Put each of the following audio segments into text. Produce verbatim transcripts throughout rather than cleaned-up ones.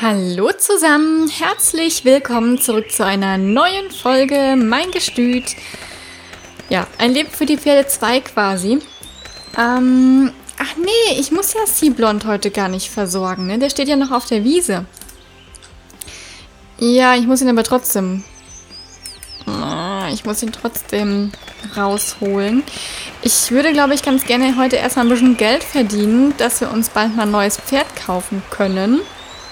Hallo zusammen, herzlich willkommen zurück zu einer neuen Folge Mein Gestüt. Ja, ein Leben für die Pferde zwei quasi. Ähm, ach nee, ich muss ja Seablond heute gar nicht versorgen, ne? Der steht ja noch auf der Wiese. Ja, ich muss ihn aber trotzdem... Ich muss ihn trotzdem rausholen. Ich würde, glaube ich, ganz gerne heute erstmal ein bisschen Geld verdienen, dass wir uns bald mal ein neues Pferd kaufen können.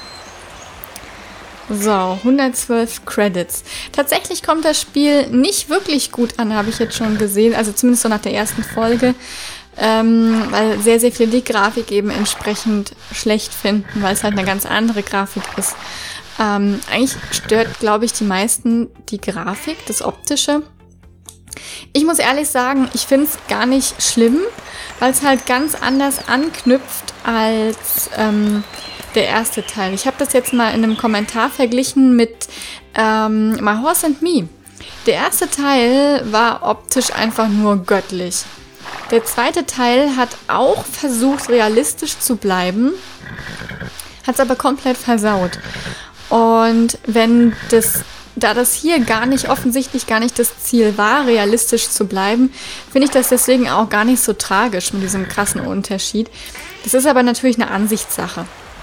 So, hundertzwölf Credits. Tatsächlich kommt das Spiel nicht wirklich gut an, habe ich jetzt schon gesehen. Also zumindest so nach der ersten Folge. Ähm, weil sehr, sehr viele die Grafik eben entsprechend schlecht finden, weil es halt eine ganz andere Grafik ist. Ähm, eigentlich stört, glaube ich, die meisten die Grafik, das Optische. Ich muss ehrlich sagen, ich finde es gar nicht schlimm, weil es halt ganz anders anknüpft als ähm, der erste Teil. Ich habe das jetzt mal in einem Kommentar verglichen mit ähm, My Horse and Me. Der erste Teil war optisch einfach nur göttlich. Der zweite Teil hat auch versucht, realistisch zu bleiben, hat es aber komplett versaut. Und wenn das, da das hier gar nicht, offensichtlich gar nicht das Ziel war, realistisch zu bleiben, finde ich das deswegen auch gar nicht so tragisch mit diesem krassen Unterschied. Das ist aber natürlich eine Ansichtssache.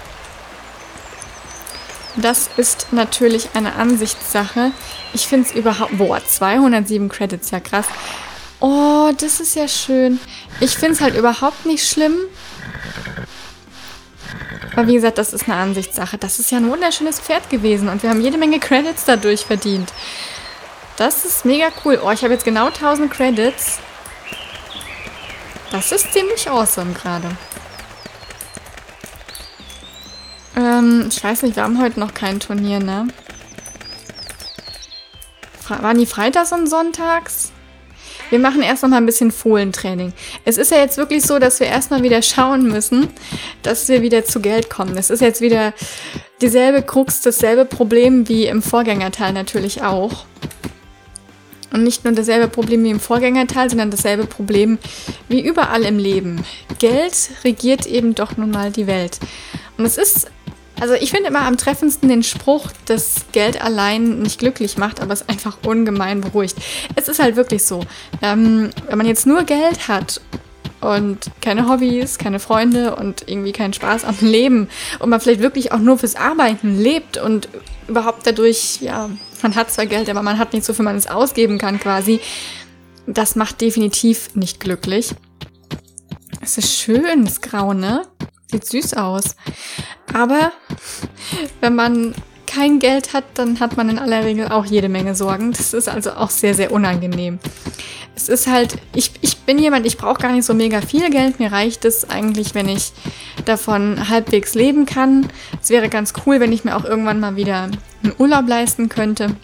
Das ist natürlich eine Ansichtssache. Ich finde es überhaupt... Boah, zweihundertsieben Credits, ja krass. Oh, das ist ja schön. Ich finde es halt überhaupt nicht schlimm. Aber wie gesagt, das ist eine Ansichtssache. Das ist ja ein wunderschönes Pferd gewesen und wir haben jede Menge Credits dadurch verdient. Das ist mega cool. Oh, ich habe jetzt genau tausend Credits. Das ist ziemlich awesome gerade. Ähm, ich weiß nicht, wir haben heute noch kein Turnier, ne? Fra- waren die freitags und sonntags? Wir machen erst noch mal ein bisschen Fohlentraining. Es ist ja jetzt wirklich so, dass wir erstmal wieder schauen müssen, dass wir wieder zu Geld kommen. Es ist jetzt wieder dieselbe Krux, dasselbe Problem wie im Vorgängerteil natürlich auch. Und nicht nur dasselbe Problem wie im Vorgängerteil, sondern dasselbe Problem wie überall im Leben. Geld regiert eben doch nun mal die Welt. Und es ist... Also ich finde immer am treffendsten den Spruch, dass Geld allein nicht glücklich macht, aber es einfach ungemein beruhigt. Es ist halt wirklich so, ähm, wenn man jetzt nur Geld hat und keine Hobbys, keine Freunde und irgendwie keinen Spaß am Leben und man vielleicht wirklich auch nur fürs Arbeiten lebt und überhaupt dadurch, ja, man hat zwar Geld, aber man hat nicht so viel, man es ausgeben kann quasi, das macht definitiv nicht glücklich. Es ist schön, das Grau, ne? Sieht süß aus. Aber wenn man kein Geld hat, dann hat man in aller Regel auch jede Menge Sorgen. Das ist also auch sehr, sehr unangenehm. Es ist halt, ich, ich bin jemand, ich brauche gar nicht so mega viel Geld. Mir reicht es eigentlich, wenn ich davon halbwegs leben kann. Es wäre ganz cool, wenn ich mir auch irgendwann mal wieder einen Urlaub leisten könnte.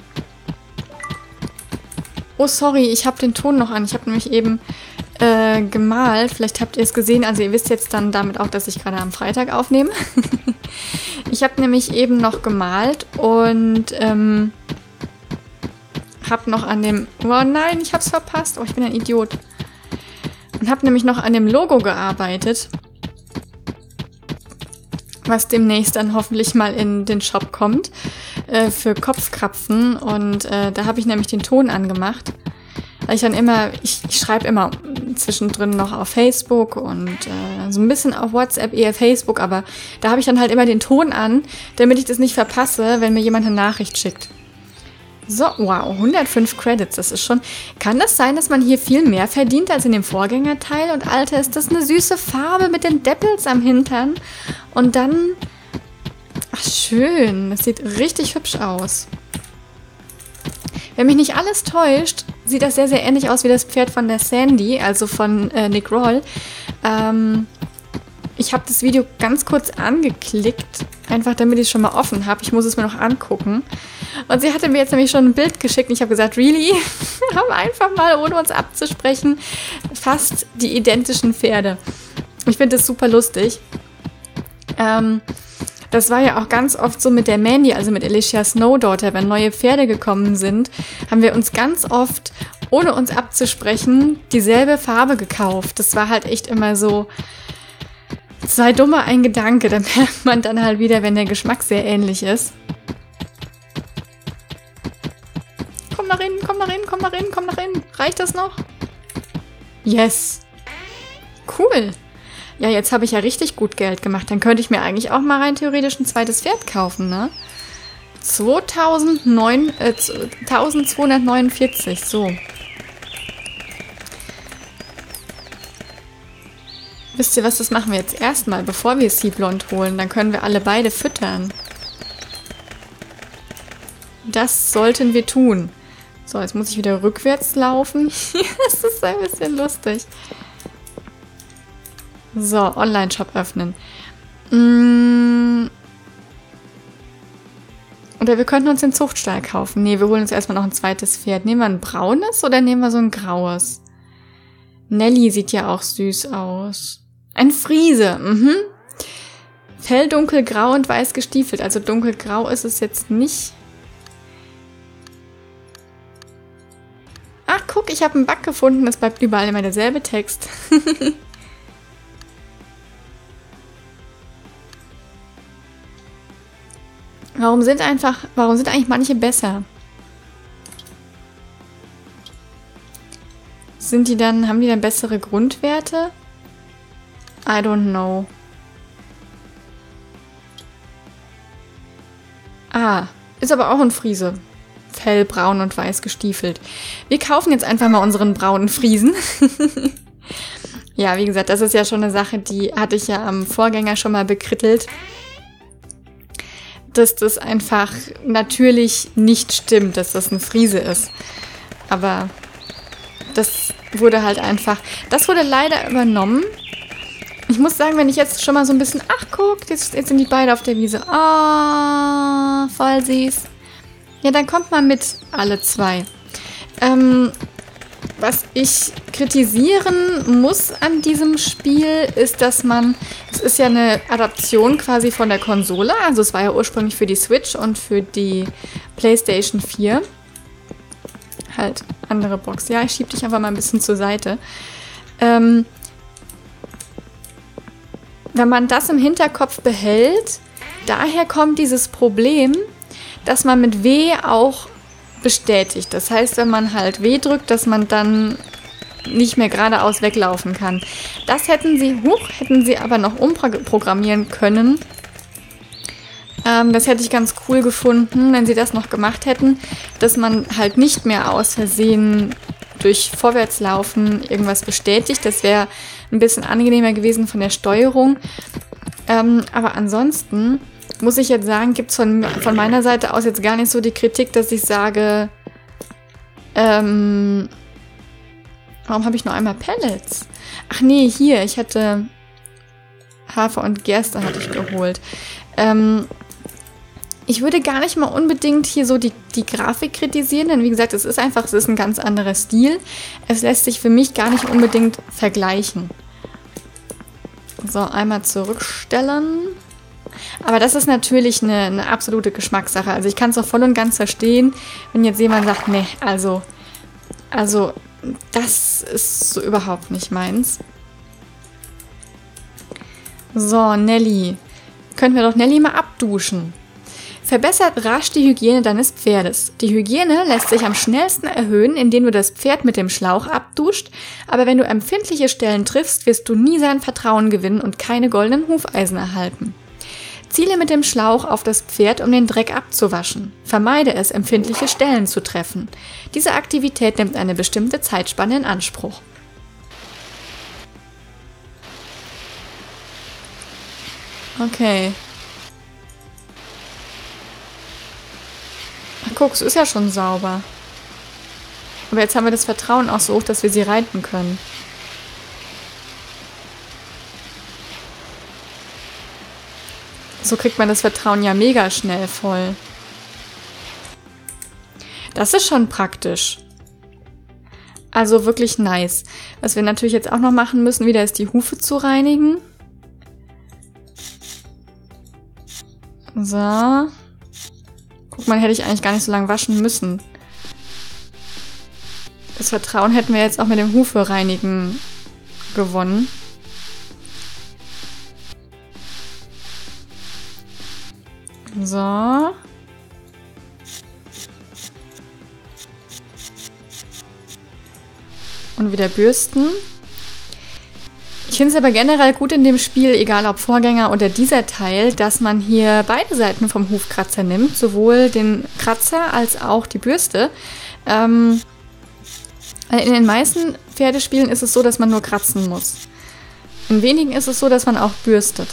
Oh, sorry, ich habe den Ton noch an. Ich habe nämlich eben äh, gemalt. Vielleicht habt ihr es gesehen. Also ihr wisst jetzt dann damit auch, dass ich gerade am Freitag aufnehme. Ich habe nämlich eben noch gemalt und ähm, habe noch an dem... Oh nein, ich habe es verpasst. Oh, ich bin ein Idiot. Und habe nämlich noch an dem Logo gearbeitet, was demnächst dann hoffentlich mal in den Shop kommt, äh, für Kopfkrapfen. Und äh, da habe ich nämlich den Ton angemacht. Weil ich dann immer, ich, ich schreibe immer zwischendrin noch auf Facebook und äh, so ein bisschen auf WhatsApp, eher Facebook, aber da habe ich dann halt immer den Ton an, damit ich das nicht verpasse, wenn mir jemand eine Nachricht schickt. So, wow, hundertfünf Credits, das ist schon... Kann das sein, dass man hier viel mehr verdient als in dem Vorgängerteil? Und Alter, ist das eine süße Farbe mit den Deppels am Hintern? Und dann... Ach, schön, das sieht richtig hübsch aus. Wenn mich nicht alles täuscht, sieht das sehr, sehr ähnlich aus wie das Pferd von der Sandy, also von äh, Nick Roll. Ähm, ich habe das Video ganz kurz angeklickt, einfach damit ich es schon mal offen habe. Ich muss es mir noch angucken. Und sie hatte mir jetzt nämlich schon ein Bild geschickt und ich habe gesagt, really? Wir haben einfach mal, ohne uns abzusprechen, fast die identischen Pferde. Ich finde das super lustig. Ähm... Das war ja auch ganz oft so mit der Mandy, also mit Alicia Snowdaughter, wenn neue Pferde gekommen sind, haben wir uns ganz oft, ohne uns abzusprechen, dieselbe Farbe gekauft. Das war halt echt immer so, Zwei dumme, ein Gedanke. Da merkt man dann halt wieder, wenn der Geschmack sehr ähnlich ist. Komm nach innen, komm nach innen, komm nach innen, komm nach innen. Reicht das noch? Yes. Cool. Ja, jetzt habe ich ja richtig gut Geld gemacht. Dann könnte ich mir eigentlich auch mal rein theoretisch ein zweites Pferd kaufen, ne? zweitausendneun, äh, eintausendzweihundertneunundvierzig, so. Wisst ihr was, das machen wir jetzt erstmal, bevor wir Seablond holen. Dann können wir alle beide füttern. Das sollten wir tun. So, jetzt muss ich wieder rückwärts laufen. Das ist ein bisschen lustig. So, Online-Shop öffnen. Mm. Oder wir könnten uns den Zuchtstall kaufen. Nee, wir holen uns erstmal noch ein zweites Pferd. Nehmen wir ein braunes oder nehmen wir so ein graues? Nelly sieht ja auch süß aus. Ein Friese, mhm. Fell dunkelgrau und weiß gestiefelt. Also dunkelgrau ist es jetzt nicht. Ach, guck, ich habe einen Bug gefunden. Das bleibt überall immer derselbe Text. Warum sind einfach, warum sind eigentlich manche besser? Sind die dann, haben die dann bessere Grundwerte? I don't know. Ah, ist aber auch ein Friese. Fell braun und weiß gestiefelt. Wir kaufen jetzt einfach mal unseren braunen Friesen. Ja, wie gesagt, das ist ja schon eine Sache, die hatte ich ja am Vorgänger schon mal bekrittelt. Dass das einfach natürlich nicht stimmt, dass das ein Friese ist. Aber das wurde halt einfach, das wurde leider übernommen. Ich muss sagen, wenn ich jetzt schon mal so ein bisschen, ach guck, jetzt, jetzt sind die beide auf der Wiese. Ah, oh, voll süß. Ja, dann kommt mal mit, alle zwei. Ähm, was ich kritisieren muss an diesem Spiel, ist, dass man, es ist ja eine Adaption quasi von der Konsole, also es war ja ursprünglich für die Switch und für die PlayStation vier. Halt, andere Box. Ja, ich schieb dich einfach mal ein bisschen zur Seite. Ähm, wenn man das im Hinterkopf behält, daher kommt dieses Problem, dass man mit W auch bestätigt. Das heißt, wenn man halt W drückt, dass man dann nicht mehr geradeaus weglaufen kann. Das hätten sie, hoch, hätten sie aber noch umprogrammieren können. Ähm, das hätte ich ganz cool gefunden, wenn sie das noch gemacht hätten, dass man halt nicht mehr aus Versehen durch Vorwärtslaufen irgendwas bestätigt. Das wäre ein bisschen angenehmer gewesen von der Steuerung. Ähm, aber ansonsten muss ich jetzt sagen, gibt es von, von meiner Seite aus jetzt gar nicht so die Kritik, dass ich sage, ähm, warum habe ich noch einmal Pellets? Ach nee, hier, ich hatte Hafer und Gerste hatte ich geholt. Ähm, ich würde gar nicht mal unbedingt hier so die, die Grafik kritisieren, denn wie gesagt, es ist einfach, es ist ein ganz anderer Stil. Es lässt sich für mich gar nicht unbedingt vergleichen. So, einmal zurückstellen. Aber das ist natürlich eine, eine absolute Geschmackssache. Also ich kann es auch voll und ganz verstehen, wenn jetzt jemand sagt, nee, also, also das ist so überhaupt nicht meins. So, Nelly. Können wir doch Nelly mal abduschen. Verbessert rasch die Hygiene deines Pferdes. Die Hygiene lässt sich am schnellsten erhöhen, indem du das Pferd mit dem Schlauch abduscht, aber wenn du empfindliche Stellen triffst, wirst du nie sein Vertrauen gewinnen und keine goldenen Hufeisen erhalten. Ziele mit dem Schlauch auf das Pferd, um den Dreck abzuwaschen. Vermeide es, empfindliche Stellen zu treffen. Diese Aktivität nimmt eine bestimmte Zeitspanne in Anspruch. Okay. Ach, guck, es ist ja schon sauber. Aber jetzt haben wir das Vertrauen auch so hoch, dass wir sie reiten können. So kriegt man das Vertrauen ja mega schnell voll. Das ist schon praktisch. Also wirklich nice. Was wir natürlich jetzt auch noch machen müssen, wieder ist die Hufe zu reinigen. So. Guck mal, hätte ich eigentlich gar nicht so lange waschen müssen. Das Vertrauen hätten wir jetzt auch mit dem Hufe reinigen gewonnen. So. Und wieder bürsten. Ich finde es aber generell gut in dem Spiel, egal ob Vorgänger oder dieser Teil, dass man hier beide Seiten vom Hufkratzer nimmt. Sowohl den Kratzer als auch die Bürste. Ähm, in den meisten Pferdespielen ist es so, dass man nur kratzen muss. In wenigen ist es so, dass man auch bürstet.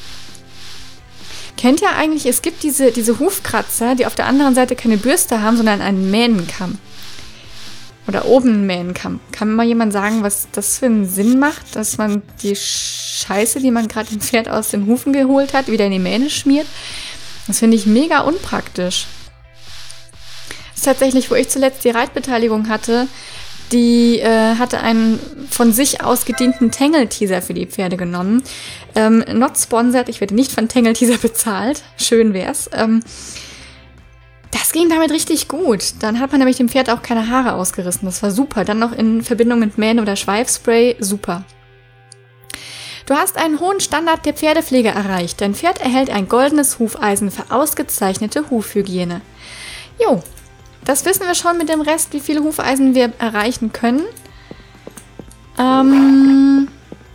Kennt ihr eigentlich, es gibt diese, diese Hufkratzer, die auf der anderen Seite keine Bürste haben, sondern einen Mähnenkamm. Oder oben einen Mähnenkamm. Kann mir mal jemand sagen, was das für einen Sinn macht, dass man die Scheiße, die man gerade dem Pferd aus den Hufen geholt hat, wieder in die Mähne schmiert? Das finde ich mega unpraktisch. Das ist tatsächlich, wo ich zuletzt die Reitbeteiligung hatte, die äh, hatte einen von sich aus gedienten Tangle-Teaser für die Pferde genommen. Ähm, not sponsored, ich werde nicht von Tangle-Teaser bezahlt. Schön wär's. Ähm, das ging damit richtig gut. Dann hat man nämlich dem Pferd auch keine Haare ausgerissen. Das war super. Dann noch in Verbindung mit Mähne oder Schweifspray. Super. Du hast einen hohen Standard der Pferdepflege erreicht. Dein Pferd erhält ein goldenes Hufeisen für ausgezeichnete Hufhygiene. Jo. Das wissen wir schon mit dem Rest, wie viele Hufeisen wir erreichen können. Ähm,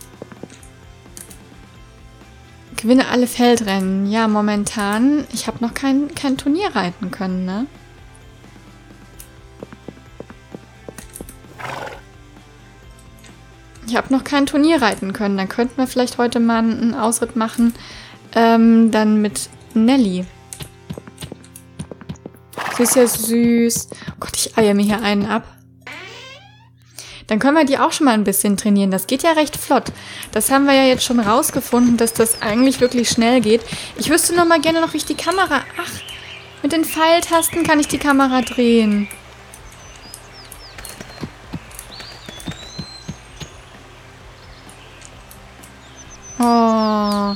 gewinne alle Feldrennen. Ja, momentan. Ich habe noch kein, kein Turnier reiten können, ne? Ich habe noch kein Turnier reiten können. Dann könnten wir vielleicht heute mal einen Ausritt machen. Ähm, dann mit Nelly. Sie ist ja süß. Oh Gott, ich eier mir hier einen ab. Dann können wir die auch schon mal ein bisschen trainieren. Das geht ja recht flott. Das haben wir ja jetzt schon rausgefunden, dass das eigentlich wirklich schnell geht. Ich wüsste noch mal gerne noch, wie ich die Kamera... Ach, mit den Pfeiltasten kann ich die Kamera drehen. Oh...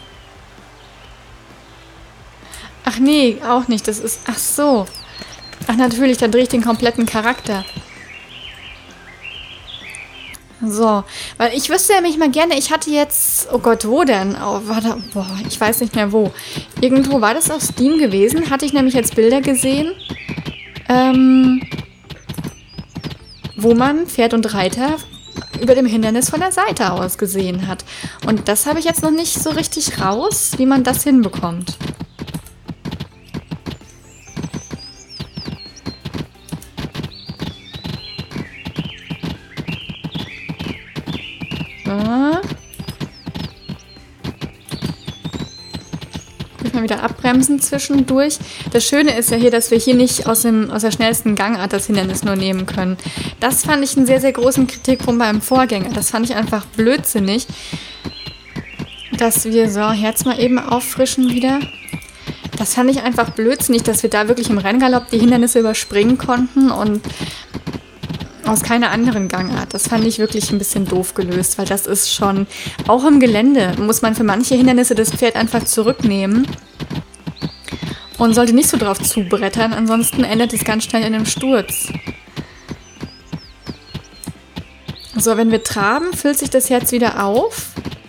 Ach nee, auch nicht. Das ist... Ach so. Ach natürlich, dann drehe ich den kompletten Charakter. So. Weil ich wüsste ja mich mal gerne, ich hatte jetzt... Oh Gott, wo denn? Oh, warte, boah, ich weiß nicht mehr wo. Irgendwo war das auf Steam gewesen. Hatte ich nämlich jetzt Bilder gesehen. Ähm... Wo man Pferd und Reiter über dem Hindernis von der Seite aus gesehen hat. Und das habe ich jetzt noch nicht so richtig raus, wie man das hinbekommt. Mal wieder abbremsen zwischendurch. Das Schöne ist ja hier, dass wir hier nicht aus, dem, aus der schnellsten Gangart das Hindernis nur nehmen können. Das fand ich einen sehr, sehr großen Kritikpunkt beim Vorgänger. Das fand ich einfach blödsinnig, dass wir so, Herz mal eben auffrischen wieder. Das fand ich einfach blödsinnig, dass wir da wirklich im Renngalopp die Hindernisse überspringen konnten und aus keiner anderen Gangart. Das fand ich wirklich ein bisschen doof gelöst, weil das ist schon, auch im Gelände muss man für manche Hindernisse das Pferd einfach zurücknehmen und sollte nicht so drauf zubrettern, ansonsten endet es ganz schnell in einem Sturz. So, wenn wir traben, füllt sich das Herz wieder auf.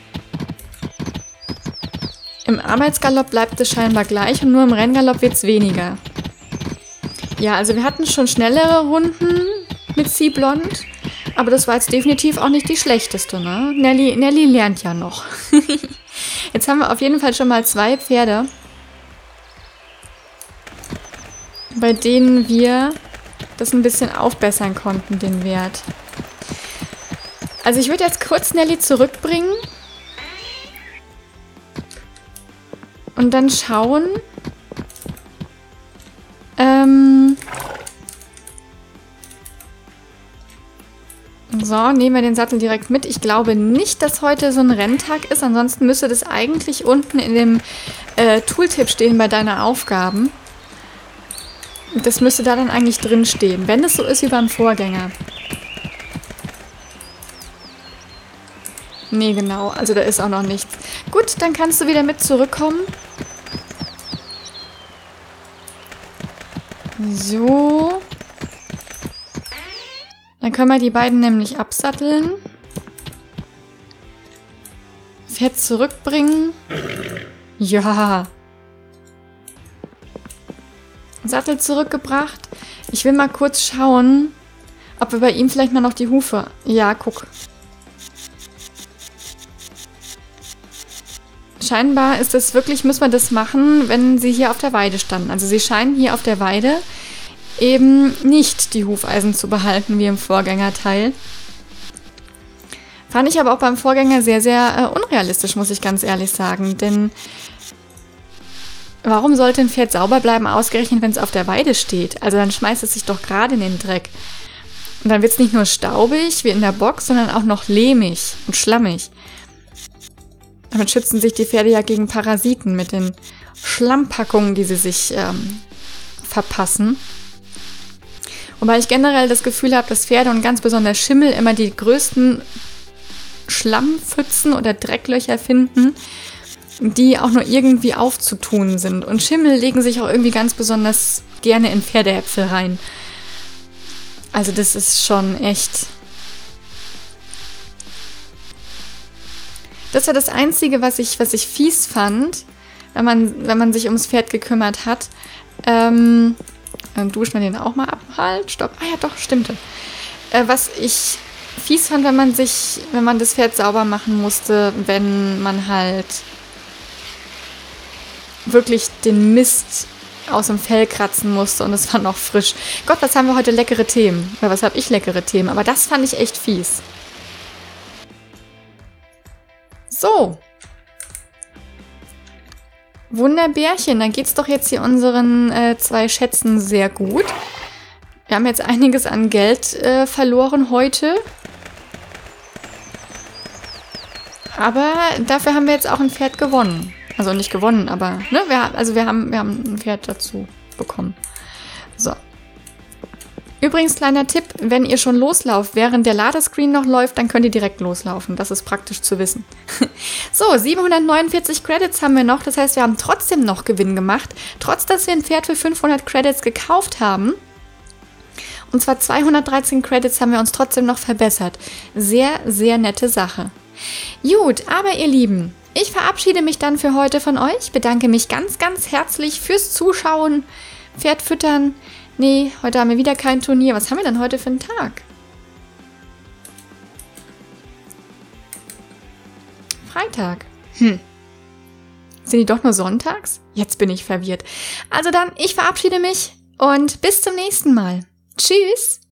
Im Arbeitsgalopp bleibt es scheinbar gleich und nur im Renngalopp wird es weniger. Ja, also wir hatten schon schnellere Runden mit Sea Blonde, aber das war jetzt definitiv auch nicht die schlechteste, ne? Nelly, Nelly lernt ja noch. Jetzt haben wir auf jeden Fall schon mal zwei Pferde, bei denen wir das ein bisschen aufbessern konnten, den Wert. Also ich würde jetzt kurz Nelly zurückbringen und dann schauen, ähm, so, nehmen wir den Sattel direkt mit. Ich glaube nicht, dass heute so ein Renntag ist. Ansonsten müsste das eigentlich unten in dem äh, Tooltip stehen bei deiner Aufgaben. Das müsste da dann eigentlich drin stehen, wenn es so ist wie beim Vorgänger. Nee, genau. Also da ist auch noch nichts. Gut, dann kannst du wieder mit zurückkommen. So. Dann können wir die beiden nämlich absatteln. Pferd zurückbringen. Ja. Sattel zurückgebracht. Ich will mal kurz schauen, ob wir bei ihm vielleicht mal noch die Hufe... Ja, guck. Scheinbar ist es wirklich, müssen wir das machen, wenn sie hier auf der Weide standen. Also sie scheinen hier auf der Weide eben nicht die Hufeisen zu behalten, wie im Vorgängerteil. Fand ich aber auch beim Vorgänger sehr, sehr äh, unrealistisch, muss ich ganz ehrlich sagen. Denn warum sollte ein Pferd sauber bleiben, ausgerechnet, wenn es auf der Weide steht? Also dann schmeißt es sich doch gerade in den Dreck. Und dann wird es nicht nur staubig, wie in der Box, sondern auch noch lehmig und schlammig. Damit schützen sich die Pferde ja gegen Parasiten mit den Schlammpackungen, die sie sich ähm, verpassen. Wobei ich generell das Gefühl habe, dass Pferde und ganz besonders Schimmel immer die größten Schlammpfützen oder Drecklöcher finden, die auch nur irgendwie aufzutun sind. Und Schimmel legen sich auch irgendwie ganz besonders gerne in Pferdeäpfel rein. Also das ist schon echt... Das war das Einzige, was ich, was ich fies fand, wenn man, wenn man sich ums Pferd gekümmert hat. Ähm, dann duscht man den auch mal ab. Halt, stopp. Ah ja, doch, stimmte. Äh, was ich fies fand, wenn man sich, wenn man das Pferd sauber machen musste, wenn man halt wirklich den Mist aus dem Fell kratzen musste und es war noch frisch. Gott, was haben wir heute leckere Themen? Oder was habe ich leckere Themen? Aber das fand ich echt fies. So. Wunderbärchen, dann geht's doch jetzt hier unseren äh, zwei Schätzen sehr gut. Wir haben jetzt einiges an Geld äh, verloren heute. Aber dafür haben wir jetzt auch ein Pferd gewonnen. Also nicht gewonnen, aber ne, wir, also wir haben, wir haben ein Pferd dazu bekommen. So. Übrigens, kleiner Tipp, wenn ihr schon loslauft, während der Ladescreen noch läuft, dann könnt ihr direkt loslaufen. Das ist praktisch zu wissen. So, siebenhundertneunundvierzig Credits haben wir noch. Das heißt, wir haben trotzdem noch Gewinn gemacht. Trotz, dass wir ein Pferd für fünfhundert Credits gekauft haben. Und zwar zweihundertdreizehn Credits haben wir uns trotzdem noch verbessert. Sehr, sehr nette Sache. Gut, aber ihr Lieben, ich verabschiede mich dann für heute von euch. Bedanke mich ganz, ganz herzlich fürs Zuschauen. Pferd füttern. Nee, heute haben wir wieder kein Turnier. Was haben wir denn heute für einen Tag? Freitag. Hm. Sind die doch nur sonntags? Jetzt bin ich verwirrt. Also dann, ich verabschiede mich und bis zum nächsten Mal. Tschüss!